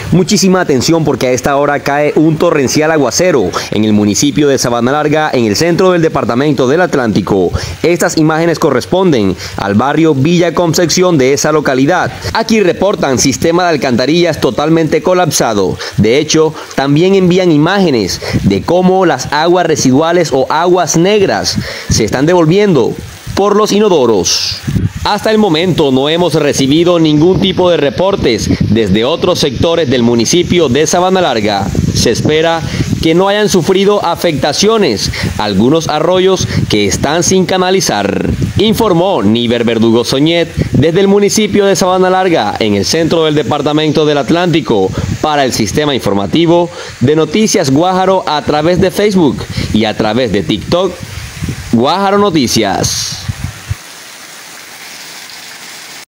Muchísima atención porque a esta hora cae un torrencial aguacero en el municipio de Sabana Larga, en el centro del departamento del Atlántico. Estas imágenes corresponden al barrio Villa Concepción de esa localidad. Aquí reportan sistema de alcantarillas totalmente colapsado. De hecho, también envían imágenes de cómo las aguas residuales o aguas negras se están devolviendo por los inodoros. Hasta el momento no hemos recibido ningún tipo de reportes desde otros sectores del municipio de Sabana Larga. Se espera que no hayan sufrido afectaciones algunos arroyos que están sin canalizar. Informó Niver Verdugo Soñet desde el municipio de Sabana Larga, en el centro del departamento del Atlántico, para el sistema informativo de Noticias Guájaro a través de Facebook y a través de TikTok. Guájaro Noticias.